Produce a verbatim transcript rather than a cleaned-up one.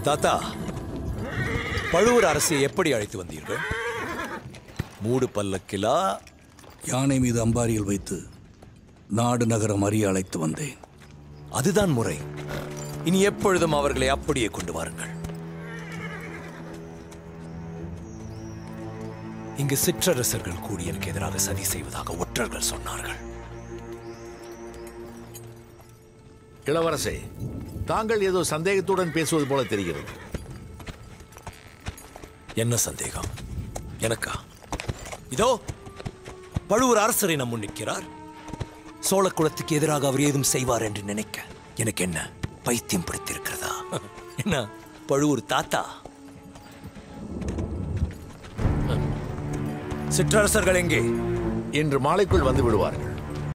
தாத்தா, பழுவூர் அரசை எப்படி அழைத்து வந்தீர்கள்? மூடு பல்லக்கிலா? யானை மீது அம்பாரியில் வைத்து நாடு நகரம் அறிய அழைத்து வந்தேன். அதுதான் முறை. இனி எப்பொழுதும் அவர்களை அப்படியே கொண்டு வாருங்கள். இங்கு சிற்றரசர்கள் கூடி எனக்கு எதிராக சதி செய்வதாக ஒற்றர்கள் சொன்னார்கள். இளவரசே, தாங்கள் ஏதோ சந்தேகத்துடன் பேசுவது போல தெரிகிறது. என்ன சந்தேகம்? எனக்கா? இதோ பழுவூர் அரசரை நம் முன் நிற்கிறார். சோழ குலத்துக்கு எதிராக அவர் ஏதும் செய்வார் என்று நினைக்க எனக்கு என்ன பைத்தியம் பிடித்திருக்கிறதா? என்ன பழுவூர் தாத்தா? சிற்றரசர்கள் எங்கே? இன்று மாலைக்குள் வந்து விடுவார்கள்.